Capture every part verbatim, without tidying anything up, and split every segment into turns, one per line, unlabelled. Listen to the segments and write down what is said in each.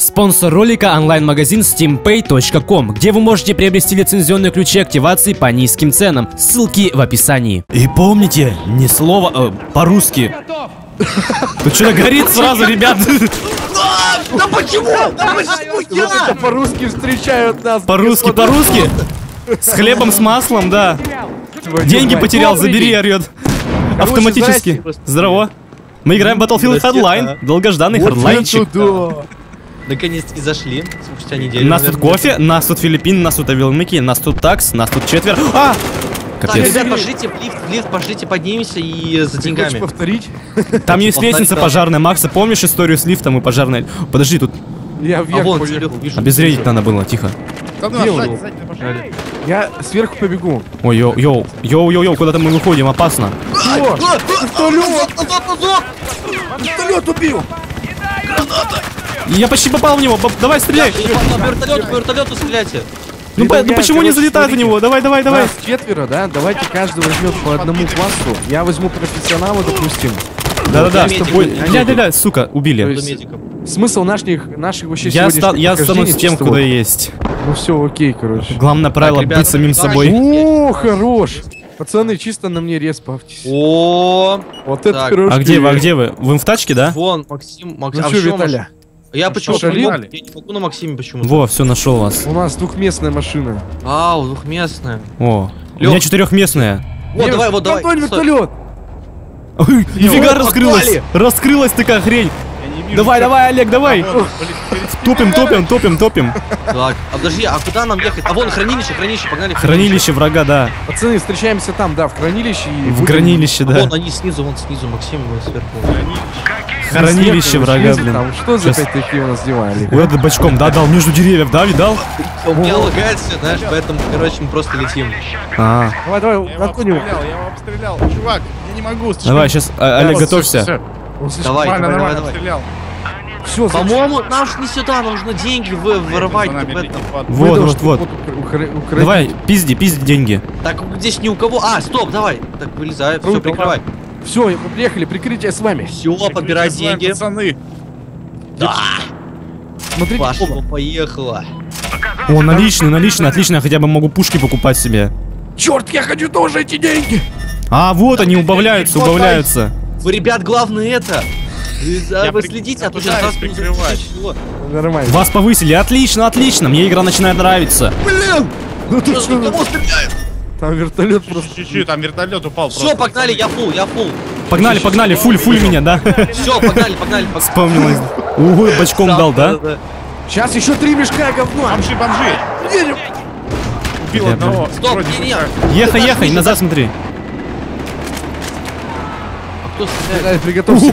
Спонсор ролика — онлайн-магазин стим пэй точка ком, где вы можете приобрести лицензионные ключи активации по низким ценам. Ссылки в описании. И помните, ни слова э, по-русски. Тут что-то горит сразу, ребят.
Да почему? Да почему я?
По-русски встречают нас.
По-русски, по-русски. С хлебом, с маслом, да. Деньги потерял, забери, орет. Автоматически. Здорово. Мы играем в Battlefield Hardline. Долгожданный хардлайнчик.
Наконец-таки зашли. Спустя неделю.
Нас тут кофе, нас тут Филиппин, нас тут авилмики, нас тут такс, нас тут четверо. А!
Так, ребят, пошлите в лифт, в лифт, пошлите, поднимемся и за деньгами.
Хочешь повторить?
Там есть лестница пожарная, Макса, помнишь историю с лифтом и пожарной? Подожди, тут
Я вверх
А вон,
поехал.
вижу.
обезвредить надо было, тихо.
Я сверху побегу.
Ой, йоу, йоу, йоу, йоу, йоу, куда-то мы выходим, опасно.
О, вертолет! Вертолет убил!
Я почти попал в него, баб- давай стреляй.
По вертолету, по вертолету стреляйте.
Ну, по- ну почему не
Короче,
залетает в
смотрите.
него? Давай, давай, давай.
Нас четверо, да? Давайте каждый возьмет по одному классу. Я возьму профессионала, допустим.
Да-да-да,
медик,
с тобой.
медик.
Да-да-да, сука,
То
убили.
есть-
Буду медиком.
Смысл наших, наших вообще
Я, ста-
сегодняшних
я останусь
похождений
тем,
чисто
куда
вот-
есть.
Ну все, окей, короче.
Главное правило —
ребята,
быть самим
давай.
собой.
О, хорош! Пацаны, чисто на мне респавьтесь.
О,
Вот это
так.
хорошо.
А где вы, а где вы? Вы в тачке, да?
вон, Максим, Максим.
Ну
а
что,
чё,
Виталя?
Я почему-то
шалим?
я не могу на Максиме почему-то.
Во, все, нашел вас.
У нас двухместная машина.
Ау, двухместная.
О, у
Лёх.
меня четырехместная.
Вот, давай, вот, давай.
Антон,
Стой.
вертолет!
Ой, нифига
вот,
раскрылась!
попали.
Раскрылась такая хрень! Давай, давай, Олег, давай! Топим, топим, топим, топим.
Так, а подожди, а куда нам ехать? А вон хранилище, хранилище, погнали. в
Хранилище врага, да.
Пацаны, встречаемся там, да, в хранилище и...
В
будем-
хранилище,
А
да.
вон они снизу, вон снизу, Максим, мы сверху.
Хранилище
Снизу,
врага,
снизу
блин.
там. Что за
Сейчас.
опять такие у нас дела, Олег?
Вот этот бочком, да, дал между деревьев, да, видал?
У меня лагает все, знаешь, поэтому, короче, мы просто летим.
А,
Давай, давай,
Я его
Антонио.
обстрелял, я его обстрелял. Чувак, я не могу. слишком-
давай, сейчас, Олег,
Вот,
готовься.
всё, всё.
Он слишком-
Давай,
Нормально,
давай,
нормально,
давай.
обстрелял.
Всё, зачем?
По-моему, нам же не сюда, нам нужно деньги вы, воровать
За нами
в
летит
этом.
под-
Вот,
Вы
вот,
должны
вот.
укра- укра- украдить.
Давай, пизди, пизди деньги.
Так, здесь ни у кого... А, стоп, давай. Так, вылезай, все,
Круто,
прикрывай.
Все, мы приехали, прикрытие с вами.
Все, подбирай
С вами,
деньги.
Пацаны.
Да,
Смотрите,
пошло, поехало.
О, наличные, наличные, отлично, я хотя бы могу пушки покупать себе.
черт, я хочу тоже эти деньги.
А, вот они убавляются, убавляются.
Вы, ребят, главное это. Вы, за-
Я
вы
при-
следите, а то
пытаюсь
сейчас нас
прикрывать.
Всё.
Нормально.
Вас повысили, отлично, отлично, мне игра начинает нравиться.
Блин!
Ну ты
Что,
что,
кого стреляют?
там вертолет просто.
Чуть-чуть, там вертолет упал.
Все,
просто,
погнали, я фул, я фул.
Погнали, погнали, фуль, фуль меня, да?
Все, погнали, погнали, погнали.
Вспомнилось. Ого, бочком дал, да?
Сейчас еще три мешка говно.
Бомжи, бомжи.
Едем.
Убил
Бля,
одного.
Стоп,
вроде
не, не.
как.
Ехай, ехай, назад смотри.
А кто стреляет?
Давай, приготовься.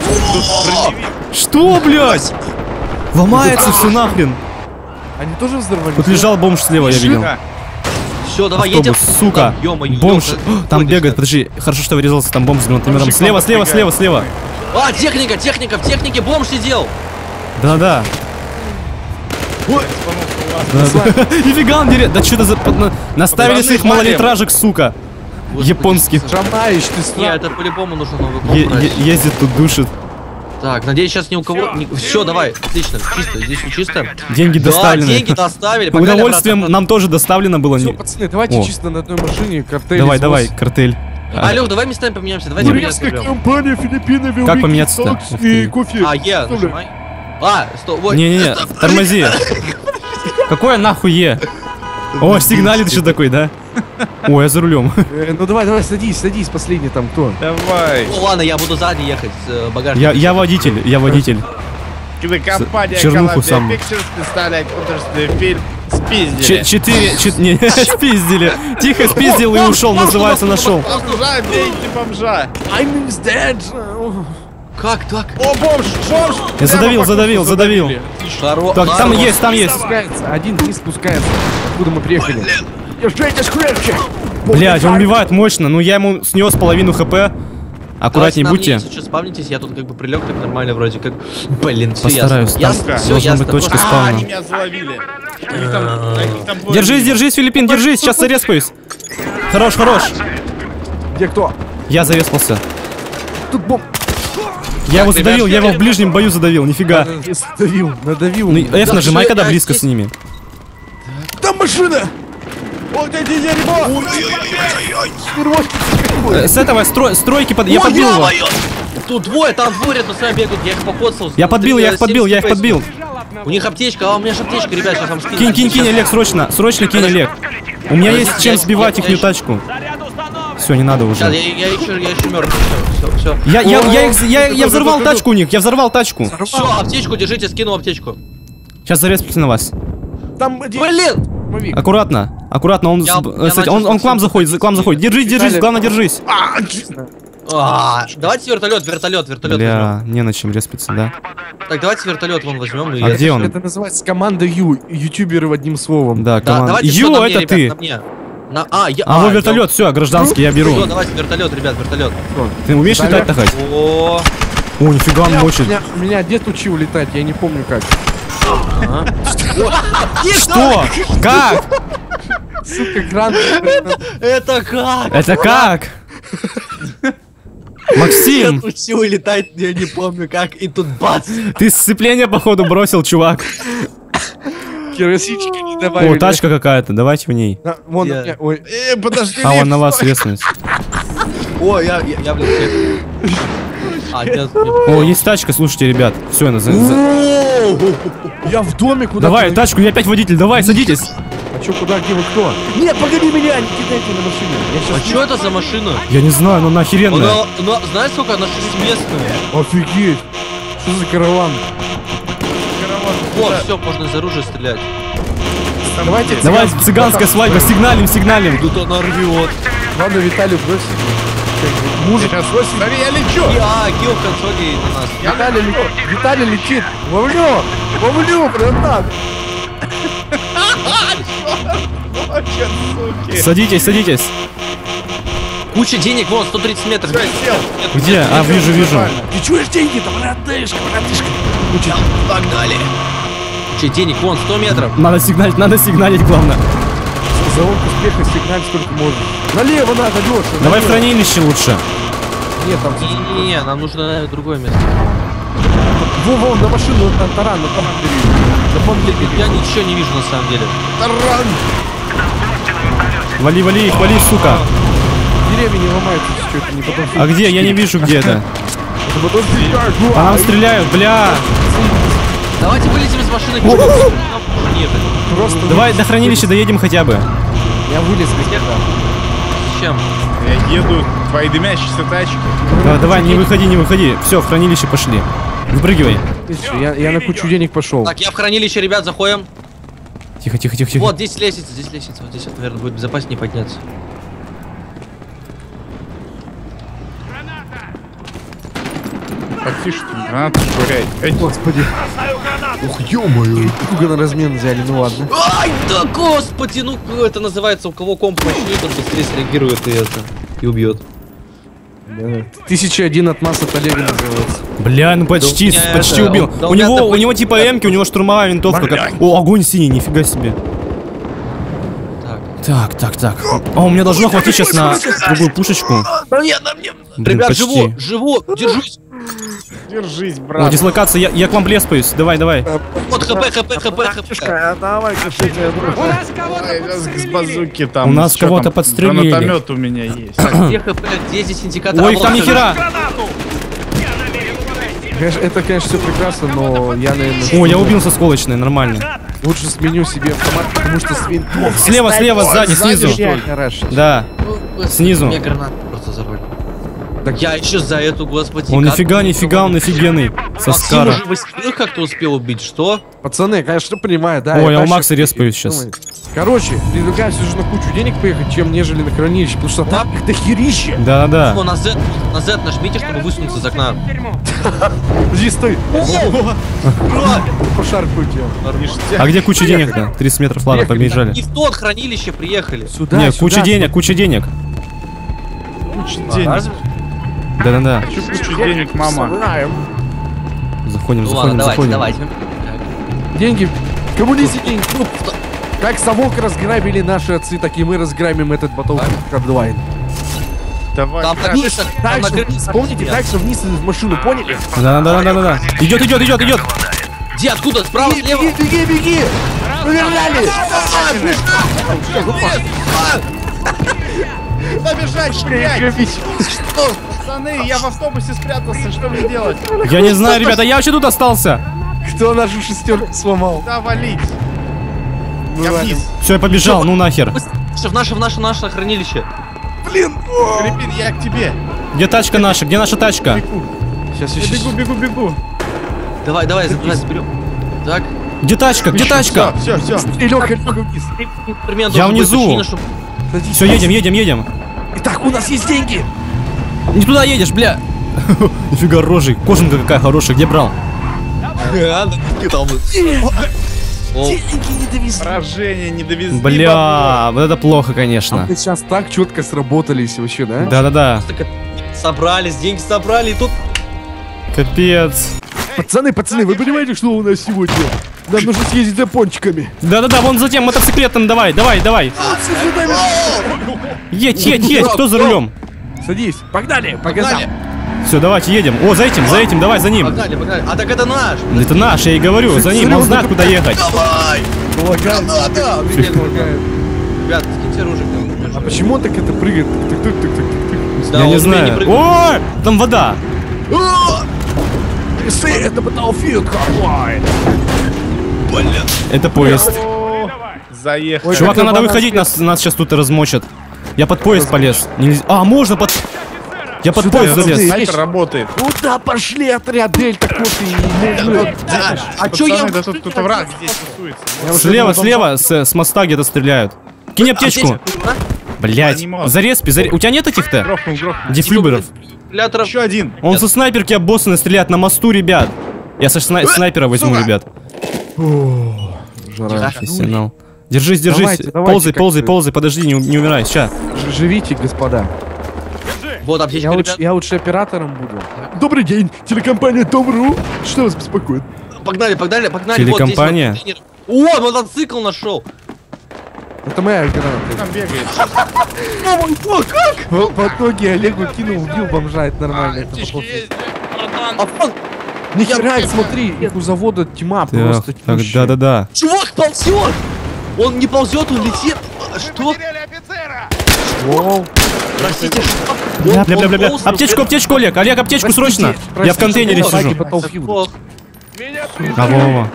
Что, блядь? Ломается все нахрен.
Они тоже взорвались?
Тут лежал бомж слева, я видел.
Да.
Все, давай, едем.
Автобус, сука.
Ё-моё,
Бомж.
ё,
Там
ходишь,
бегает,
как-
подожди. Хорошо, что врезался там бомж с гранатометом.
Бомжик
Слева,
вам
слева, слева,
подбегает.
слева.
А, техника, техника, в технике бомж сидел.
Да-да.
Ой.
Нифига он дерет. Да что-то за... на- наставили
Пацаны,
своих
валим.
малолитражек, сука.
Господи,
Японских.
Шамаешь ты
Не,
страх.
это по-любому нужно новый
Е-
комп
е-
брать.
ездит тут, душит.
Так, надеюсь, сейчас ни у кого... Все, давай, отлично, чисто, здесь все чисто.
Деньги
Да,
доставлены.
деньги доставили. погнали
Удовольствием
обратно.
нам тоже доставлено было.
Все,
не-
пацаны, давайте
О.
чисто на одной машине картель.
Давай,
извоз.
давай, картель.
А, Лёх, давай местами поменяемся, давайте поменяемся.
Турецкая
прям.
компания Филиппины вел
Как
Вики
поменяться-то?
Такс
Ух
и
ты.
кофе.
А, Е,
Что ли?
нажимай. А, стоп, вот.
Не-не-не, тормози. Какое нахуй Е? О, сигналит еще такой, да? Ой, я за рулем.
Э, Ну давай, давай, садись, садись, последний там кто?
Давай.
Ну ладно, я буду сзади ехать с э, багажником.
Я, я водитель, я водитель.
Кинокомпания
чернуху
Columbia
сам.
Pictures представляет художественный фильм «Спиздили».
Ч- Четыре, чет- не, спиздили. Тихо спиздил и ушел, называется, нашел.
Послужаем деньги бомжа.
I'm dead.
Как так?
О, бомж, бомж!
Я задавил, задавил, задавил.
Хоро...
Так, там
Хорош.
есть, там есть.
Спускается, один вниз спускается. Откуда мы приехали? Держитесь крепче.
Блять, он убивает мощно. Ну я ему снес половину хп. Аккуратней
Давайте на
будьте.
мне, Сейчас спавнитесь, я тут как бы прилег так нормально вроде как. Блин, все
Постараюсь,
ясно.
там
Ясно, все
должна
ясно.
быть точка
Просто-
А,
спавна.
они меня заловили. Их там- их там двое.
Держись, держись, Филиппин, держись, сейчас зареспаюсь. Хорош, хорош.
Где кто?
Я зареспался.
Тут бомб.
Я его
Так,
задавил,
ребят,
я его в
ребят,
ближнем бою задавил, нифига.
Надавил, надавил.
Ну, F
Да,
нажимай,
что
когда
я-
близко
я-
с ними.
Там машина! Вот эти дерьмо!
Э, С этого стро- стройки под... Я
Ой,
подбил его.
ё-моё! Тут двое, там двое рядом с вами бегают, я их покоцал.
Я подбил, я их подбил, я их подбил.
У них аптечка, а у меня же аптечка, ребят, сейчас вам скину.
Кинь, кинь, кинь, Олег, срочно, срочно кинь, Олег. У меня есть чем сбивать ихнюю тачку. Все, не надо
Сейчас,
уже.
я, я еще, я еще мертв. Все, все.
Я, я, я, их- я, я взорвал тачку у них, я взорвал тачку.
Все, аптечку держите, скину аптечку.
Сейчас зареспите на вас.
Там один
Блин!
мовик.
Аккуратно, аккуратно, он,
Я-
с-
я
кстати, он,
начал
он к вам заходит, к вам заходит. Держись, держись,
Виталий.
главное, держись.
А, давайте вертолет, вертолет, вертолет возьмем.
Бля, не на чем респиться, да?
Так, давайте вертолет вон возьмем. и-
А где он?
Это называется команда Ю, ютуберы одним словом.
Да,
Да,
команда.
давайте всё
Ю,
на мне,
это
ребят,
ты.
на мне. На- А, я...
А, вот
я-
вертолет, все, гражданский, я беру.
Всё, давайте вертолет, ребят, вертолет.
Ты умеешь летать, Тахать?
О,
О, нифига, он
Меня,
мочит.
меня, меня дед учил летать, я не помню как.
Что? Как?
Сука, кран.
это как?
Это как? Максим,
Учил летать, я не помню как, и тут бац!
ты сцепление, походу, бросил, чувак.
Керосичка не добавили.
О, тачка какая-то, давайте в ней.
Да, вон,
Я-
у меня- ой.
Э, подожди.
А, он
лифт,
на вас
стой.
резнует.
О, я, я, я блин, всех. А, нет,
О, есть тачка, слушайте, ребят. Все, на за- за-
Я в доме куда-то.
Давай, тачку, я опять водитель, давай, садитесь.
А чё, куда, где вы, кто? Нет, погоди меня, не кидайте на машине. Я
А
сейчас...
что это за машина?
Я не знаю, но она охеренная.
Она, она, знаешь, сколько она шестиместная?
Офигеть. Что за караван?
О, все, можно из оружия стрелять.
Давайте
Давай,
цыганский
цыганская
батал.
свадьба, сигналим, сигналим.
Тут она рвет.
Ладно, Виталий, брось. Мужик,
Сейчас, смотри, я лечу.
А, килл в консоли на нас.
Виталий летит. Виталий летит. Ловлю. Ловлю, прям так.
Очень, суки.
Садитесь, садитесь.
Куча денег, вон, сто тридцать метров.
Всё, сел.
Где? А, вижу, вижу.
Ты чуешь деньги-то, братышка, братышка?
Да, погнали. Куча денег, вон, сто метров.
Надо сигналить, надо сигналить, главное.
Залог успеха сигналь сколько можно. Налево надо, Леша.
Давай в
налево.
хранилище лучше.
Нет, там...
Не-не-не, нам нужно наверное, другое место.
Во, вон, на машину, на таран, на таран бери. На помню,
Я ничего не вижу на самом деле.
Таран.
Вали, вали их, вали, сука.
деревья не ломаются, что это не потом...
А где? Я не вижу, где это.
Это потом стреляют. Ну,
По нам стреляют, бля.
Давайте вылезем из машины. Нам нужно ехать.
Просто
Давай до хранилища доедем хотя бы.
я вылез из них.
Зачем?
Я еду твои дымящиеся тачки.
Да, давай, не выходи, не выходи. Все, в хранилище пошли. Выпрыгивай.
Я, я на кучу денег пошел.
Так, я в хранилище, ребят, заходим.
Тихо, тихо, тихо, тихо.
Вот, здесь лестница, здесь лестница. Вот здесь, вот, наверное, будет безопаснее подняться.
Потише, гранату швыряй. Эй,
Господи. Ух, ё-моё. Друга на размен взяли, ну ладно.
Ай, да господи, ну это называется, у кого комп мощнее, тот быстрее среагирует и это, и убьет.
Тысяча один отмаз от Олега называется.
Бля, ну почти,
Да у меня
почти
это,
убил.
да у
у
меня
него,
такой-
у него типа эмки, у него штурмовая винтовка. как- О, огонь синий, нифига себе.
Так.
Так, так, так. О, у меня должно хватить сейчас на другую пушечку.
Да нет, да мне.
Блин,
Ребят,
почти.
живу, живу, держусь.
держись,
О,
брат.
дислокация, я, я к вам плеспаюсь. Давай, давай.
Вот хп, хп, хп, хп.
Давай, кошелька,
Ай, я с базуки там.
У нас
Чё
кого-то
там?
подстрелили.
Гранатомет у меня есть.
Где хп, где здесь индикатор?
Ой,
А,
их
вот
там
хп.
нихера.
Конечно, это, конечно, все прекрасно, но я, наверное...
О, я убил со сколочной, нормально.
Лучше сменю себе автомат, потому что с винтом...
Слева, слева, сзади, снизу. Да,
Ну,
снизу.
Мне гранат просто зарвали.
Так
Я еще за эту, господи.
О,
как
нифига,
мне
нифига, он офигенный. Со
Максим
скара.
уже восьмерых как-то успел убить, что?
Пацаны, конечно, понимаю, да.
Ой, я у
дальше-
Макса респаюсь сейчас.
Короче, предлагаю все же на кучу денег поехать, чем нежели на хранилище, потому что там их дохерища.
Да-да-да.
О, на Z, на Z нажмите, чтобы высунуться из окна.
Подожди, стой. Пошаркаю тебя.
Ништяк.
А где куча денег-то? тридцать метров, ладно, побежали.
Не в тот хранилище приехали.
Сюда,
Не,
сюда,
куча
сюда.
денег, куча денег.
Куча денег.
Разве?
Да-да-да.
Хочу кучу денег, мама.
Собираем.
Заходим,
Ну
заходим,
ладно, давайте,
заходим.
давайте.
Деньги. Кому неси деньги? Ну, как совок разграбили наши отцы, так и мы разграбим этот батл Hardline.
Давай.
Там на крышах, там на
Дальше,
крышах.
помните, дальше вниз в машину, поняли?
Да, да, да, да, да. Идет, идет, идет, идет.
Где, откуда? Справа,
Беги,
слева?
беги, беги, беги! Повернули!
Побежать, стрелять! Пацаны, я в автобусе спрятался, что мне делать?
Я не знаю, ребята, я вообще тут остался.
Кто нашу шестерку сломал?
Да, валить. Я
Бывает.
вниз.
Все, я побежал, ну нахер.
В наше, в наше, наше хранилище.
Блин!
Филиппин, я к тебе.
Где тачка наша? Где наша тачка?
Сейчас,
Я
сейчас,
бегу, бегу, бегу.
Давай, давай, забирай, заберем. Так.
Где тачка? Где тачка?
Все, все, все.
И Лёха, Лёха вниз.
Примерно
Я
должен быть
внизу.
мужчина, чтоб-
Садись.
Все, едем, едем, едем.
Итак, у нас есть деньги.
Не туда едешь, бля. Нифига рожей. Кожанка какая хорошая, где брал?
А, да, какие там? О,
Деньги не довезли.
Поражение не довезли.
Бля, вот это плохо,
А
конечно.
мы сейчас так четко сработались вообще, да?
Да-да-да.
так это- собрались, деньги собрали, и тут...
Капец.
Пацаны, пацаны, вы понимаете, что у нас сегодня? Нам нужно съездить за пончиками.
Да-да-да, вон за тем мотоциклетом, давай, давай, давай. Едь, едь, едь, кто за рулем?
Садись, погнали, по газам.
Погнали,
Все, давайте едем. О, за этим, за этим, давай, за ним.
погнали, погнали. А так это наш.
Это наш, я и говорю, за ним, он знает, куда ехать.
Давай!
Полагаю.
Граната! Привет,
Полагаю.
ребят, скиньте оружие.
А почему он так это прыгает? Тык-тык-тык-тык-тык.
Да,
Я
он
не
умеет
знаю.
прыгать.
О, там вода.
Часы, это Battlefield Hardline.
Это поезд.
О, заехали.
Ой,
Чувак,
как
нам надо
банан
выходить, нас, нас сейчас тут размочат. Я под поезд полез. Нельзя- А, можно под... Я под
Сюда,
поезд
пацаны.
залез.
Снайпер работает.
Куда пошли отряд Дельта Кофе и нужны?
А чё я...
Пацаны, да тут кто-то враг здесь тусуется.
Я уже
Слева,
думал,
слева, с, с моста где-то стреляют. Кинь аптечку. Блять,
Не может.
зареспи, заре... У тебя нет этих-то?
Грохнул, грохнул.
Дефлюберов.
Калькуляторов.
Еще один.
Он со снайперки обоссанный стреляет на мосту, ребят. Я со сна- снайпера возьму,
сука.
ребят.
Жара.
Профессионал. Держись, держись.
Давайте, давайте,
ползай,
как
ползай,
ты.
ползай, подожди, не, у- не умирай. Сейчас.
Ж- Живите, господа.
Вот аптечка,
Я
ребят.
лучше, я лучше оператором буду. Добрый день, телекомпания Том.ру. Что вас беспокоит?
Погнали, погнали, погнали.
Телекомпания?
Вот здесь вот контейнер. О, мотоцикл нашел.
Это моя граната.
Там бегает.
В, в итоге Олегу кинул, убил бомжа, это нормально. это
Птички
похоже.
есть, братан.
А вон,
Нихера, смотри, их у завода тьма
Так,
просто
так,
тьмущая.
да-да-да.
чувак ползет. Он не ползет, он летит. А, Что?
Воу.
Простите, что?
Бля,
Он-
бля, бля,
он
бля.
полз,
Аптечку, аптечку, Олег, Олег, аптечку
Простите,
срочно. Я в
простите,
контейнере
что
сижу.
лаги Battlefield.
Ох,
А, Вова.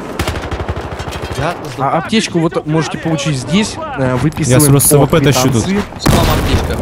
я
А аптечку вот можете получить здесь, э, выписываем
Я просто
по
ВП тащу тут.
квитанции.
сломал аптечка.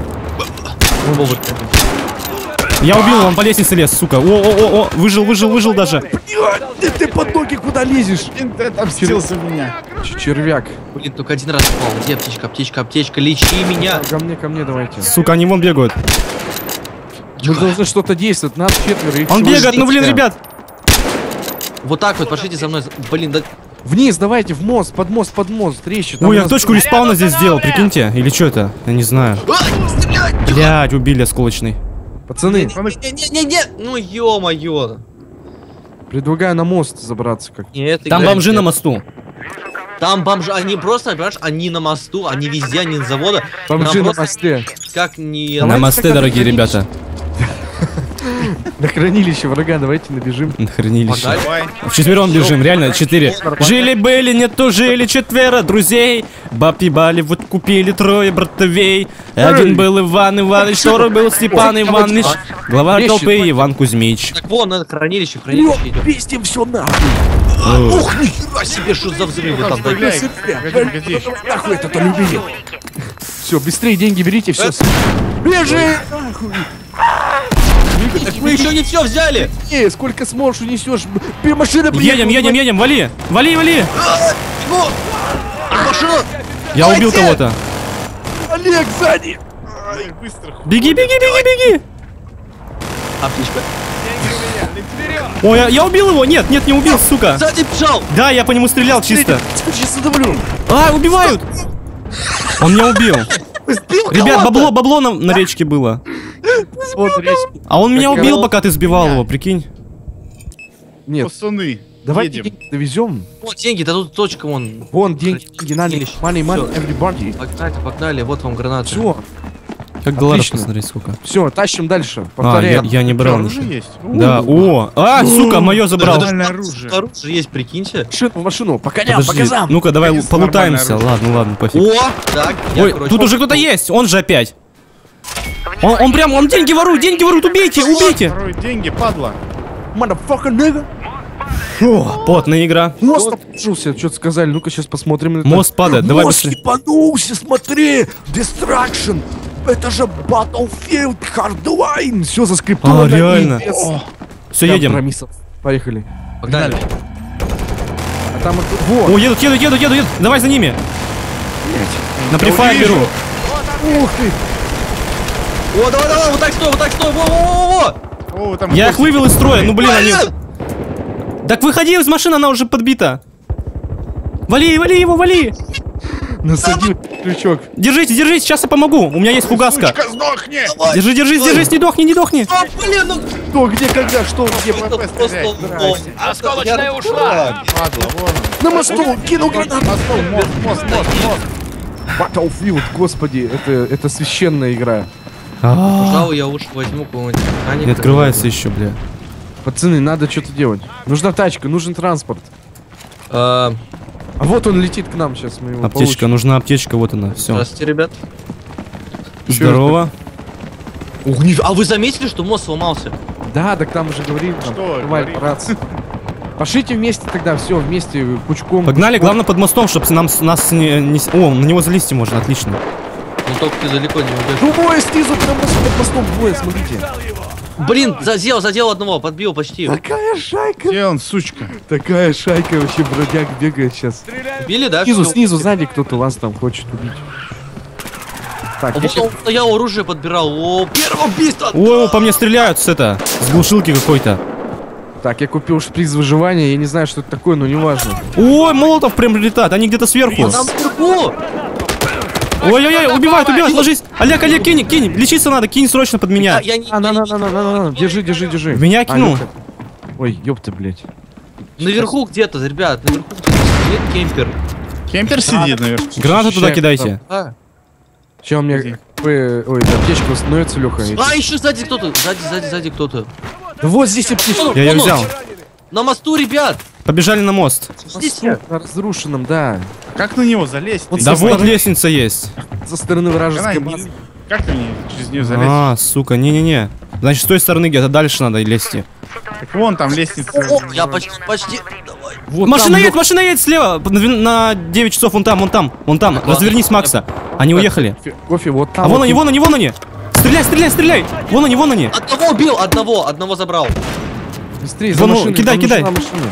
Я убил его, он по лестнице лез, сука. О-о-о-о, выжил, выжил, выжил даже.
Ты, ты под ноги куда лезешь?
Ты обстился в меня.
Ч- Червяк.
Блин, только один раз упал. Где аптечка, аптечка, аптечка, лечи меня.
Ко мне, ко мне давайте.
Сука, они вон бегают.
Мы должны что-то действовать, нас четверо. их
Он
всего
бегает, ну блин,
шесть.
ребят.
Вот так вот, пошлите за мной. Блин, да...
Вниз, давайте, в мост, под мост, под мост, трещит. Там
Ой,
у
я
нас-
точку респауна здесь сделал, прикиньте. Или что это? Я не знаю.
А, не стрелять!
Блядь, убили осколочный.
Пацаны,
Не-не-не-не! Ну ё-моё!
предлагаю на мост забраться как.
Нет,
Там
играть
бомжи
нет.
на мосту.
Там бомжи, они просто, понимаешь, они на мосту, они везде, они с завода.
Бомжи
Нам
на
просто
мосте.
Как не...
На
Давайте
мосты,
как-то
дорогие
хранилище.
ребята.
На хранилище врага, давайте набежим.
На хранилище.
Погнали.
Давай.
Вчетвером бежим, реально, четыре. Жили-были, нету жили четверо друзей. Бабки Болливуд купили трое братовей. Один был Иван Иванович, второй был Степан Иванович. Глава
Вещи,
толпы Иван Кузьмич.
Так вон, на хранилище, в
Лёг,
хранилище идем.
пиздим все нахуй.
Ух, нихера себе, что за взрывы там такие.
Стреляй. Погоди, погоди.
Нахуй это-то любили. Все, быстрее деньги берите, все. Бежи!
Так мы еще не все взяли!
Эй, сколько сможешь унесешь? Б- Машина приехала.
Едем, едем, едем, вали! Вали, вали!
Ну, машина!
Я убил кого-то.
Олег, сзади!
Ай, быстро.
Беги, беги, беги, беги!
Аптечка.
Ой, я, я убил его! Нет, нет, не убил, сука!
Сзади бежал!
Да, я по нему стрелял чисто.
Сейчас задавлю.
А, убивают! Он меня убил.
Сбил
Ребят,
кого-то!
бабло, бабло на, на речке было.
Вот речь.
А он меня
Так,
убил,
короче,
пока ты сбивал его, прикинь.
Нет,
Пацаны,
давайте
едем.
деньги довезем.
Вот деньги, да тут точка вон.
Вон деньги, деньги,
Хранилище.
money, money,
Всё.
everybody.
Погнали, погнали, вот вам граната.
Все.
Как долларов
Отлично.
посмотреть сколько?
Все, тащим дальше.
А, я,
Повторяем.
я не брал
Оружие
ничего.
есть?
Да, о, а, сука, мое забрал.
Нормальное оружие.
Оружие есть, прикиньте.
Машину, в машину, по коням, по
Подожди,
газам.
ну-ка, давай
Какие
полутаемся.
нормальное
Ладно, ладно, пофиг.
О, так, я,
Ой,
короче,
тут уже кто-то есть, он же опять. Он, он прям, он деньги ворует, деньги ворует, убейте, убейте.
Ворует деньги, падла.
Motherfucker, nigga.
Фу, потная игра.
Мост обрушился, что-то сказали. Ну-ка, сейчас посмотрим. на это.
Мост падает, давай
Мост
быстрее.
ебанулся, смотри. Destruction. Это же Battlefield Hardline. Все заскриптовано.
А, реально.
Пиздец.
Все,
Прям
едем.
промисов. Поехали.
погнали.
А там это... Вот.
О, едут, едут, едут, едут. Давай за ними. На префайр
увижу.
беру.
Ух ты.
О, давай, давай, вот так стой, вот так стой, во-во-во-во!
О, там
Я их
гости.
вывел из строя, ну блин, они...
Блин!
Так выходи из машины, она уже подбита. Вали, вали его, вали.
Насадил крючок.
Держите, держите, сейчас я помогу. У меня есть фугаска.
Сучка, сдохни!
Давай!
Держи, держись,
Стой!
держись, не дохни, не дохни.
А, блин, ну
Что, где, когда, что, где?
это
ПП
просто...
стрелять.
лом.
Осколочная
Я-
ушла.
Падла, вон он.
На мосту, кинул гранату.
Мост, мост, мост, мост, мост.
Battlefield, господи, это, это священная игра.
А,
Пожалуй, я уж возьму какого-нибудь механика.
Не открывается еще, бля.
Пацаны, надо что-то делать. Нужна тачка, нужен транспорт.
А,
А вот он летит к нам сейчас, мы его
Аптечка,
получим.
нужна аптечка, вот она, все.
Здравствуйте, ребят.
Здорово.
Ух, ни- а вы заметили, что мост сломался?
Да, так там уже говорили, там,
Что
давай
говорили?
рации. Пошлите вместе тогда, все, вместе, пучком.
Погнали,
пучком.
главное под мостом, чтобы нам, с- нас не, не с- О, на него залезть можно, отлично.
Ну только ты далеко не уйдешь.
Двое снизу, прям под мостом двое, смотрите.
Блин, задел, задел одного, подбил почти.
Такая шайка.
Где он, сучка?
Такая шайка вообще бродяг бегает сейчас.
Били, да?
Снизу,
Всё.
снизу, сзади кто-то вас там хочет убить. Так,
А
я
вот
щас-
он стоял, оружие подбирал. О, первое убийство!
О, по мне стреляют с это, с глушилки какой-то.
так, я купил шприц выживания, я не знаю, что это такое, но неважно.
Ой, молотов прям прилетает, они где-то сверху.
Там вверху!
Ой-ой-ой, убивают, убивают, ложись. Олег, Олег, кинь, кинь, лечиться надо, кинь срочно под меня.
Я, я не...
А, на,
я
на,
не-
на, на, на, на, держи, держи, держи.
В меня
А,
кинул.
ёпта. Ой, ёпта, блядь.
Наверху где-то, ребят, наверху где-то сидит кемпер.
Кемпер сидит наверху.
Гранату туда
Ща-
кидайте.
А,
Сейчас у меня...
Где?
э, Ой, да, аптечка восстановится, Леха.
а еще сзади кто-то, сзади, сзади, сзади кто-то.
Да вот здесь аптечка.
Я ее
Вон он.
взял.
На мосту, ребят!
Побежали на мост.
Видите?
На разрушенном, да.
Как на него залезть?
Вот
Да
со
вот
стороны-
лестница есть.
Со стороны вражеской
Она
базы.
не- Как мне через нее залезть?
А, сука, не-не-не. Значит, с той стороны где-то дальше надо лезть.
Так вон там лестница.
О, я почти, почти, давай.
Вот
Машина
там,
едет,
Лёх,
машина едет слева. На на девять часов, вон там, вон там, вон там.
ладно.
Развернись, Макса. Они уехали.
кофе, кофе, вот там.
А вон
вот
они,
тут.
вон они, вон они. Стреляй, стреляй, стреляй. Вон они, вон они.
Одного убил, одного, одного забрал.
Быстрее, за
Вон,
машиной,
кидай,
нам
кидай.
нужна машина.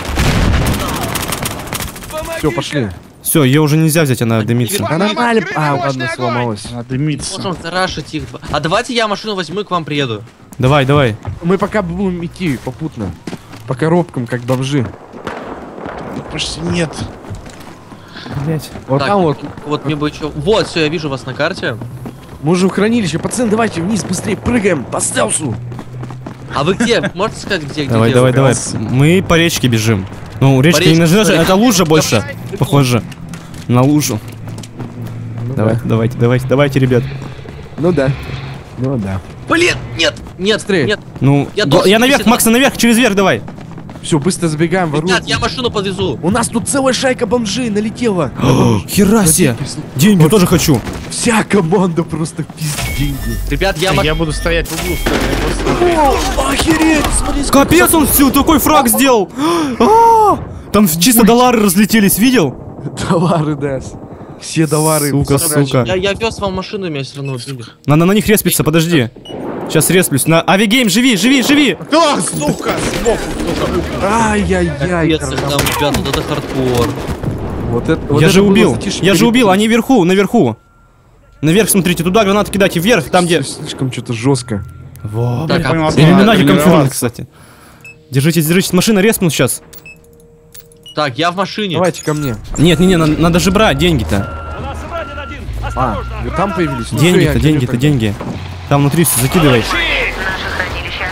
Все, пошли.
Все, ее уже нельзя взять, она дымится.
Да нормально. А, ладно, сломалась.
Надо дымиться.
Можем зарашить их. А давайте я машину возьму и к вам приеду.
Давай, давай.
Мы пока будем идти попутно. По коробкам, как бомжи.
Почти нет.
Блять.
Вот
Так,
там вот.
Вот мне бы еще... Вот, все, я вижу вас на карте.
Мы уже в хранилище. Пацаны, давайте вниз быстрее прыгаем по стелсу.
А вы где? Можете сказать, где? где
Давай,
где
давай,
вы?
давай. Мы по речке бежим. Ну, речка не
речке,
нужна,
смотри.
это лужа больше. Похоже. На лужу.
Ну
Давай,
да.
давайте, давайте, давайте, ребят.
Ну да. Ну да.
Блин, нет, нет,
Быстрее.
нет.
Ну,
Я
я,
должен
я наверх,
висеть на-
Макса, наверх, через верх давай.
Все, быстро забегаем,
Ребят,
воруем.
я машину подвезу.
У нас тут целая шайка бомжей налетела.
Хера себе. Деньги тоже хочу.
Вся команда просто пиздит деньги.
Ребят, я...
Я,
ма-
я буду стоять в углу. я просто-
О, охереть, смотри, сколько
Капец, он всю такой фраг сделал. А, Там чисто доллары разлетелись, видел?
товары, да. Все товары.
Сука,
посрать.
сука.
Я, я вез вам машину, меня все равно убили.
Надо на них респиться, подожди. Сейчас респлюсь. На Авигейм, живи, живи, живи.
Да, сука! Сбоку кто-то.
Ай-яй-яй.
Капец, их там, ребят, вот это хардкор.
Вот это, вот
Я
это
же
было
убил.
затишье
Я же
перед-
убил, они вверху, наверху. Наверх смотрите, туда гранаты кидайте, вверх, там где...
Слишком что-то жестко.
Во,
Так,
Не
а-
понял,
Иллюминати
откуда
конфирмирован,
тренироваться.
кстати. Держитесь, держитесь, машина респнут сейчас.
Так, я в машине.
Давайте ко мне.
Нет, не, не, надо, надо же брать деньги-то.
А, и там появились. Ну, всё, я
Деньги-то,
тебе
деньги-то,
так-
деньги. Там внутри все закидывай.
Наше хранилище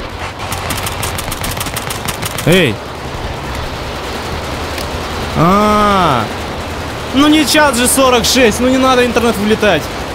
ограбили.
Эй! А, -а, -а. Ну не час же сорок шесть, ну не надо интернет вылетать.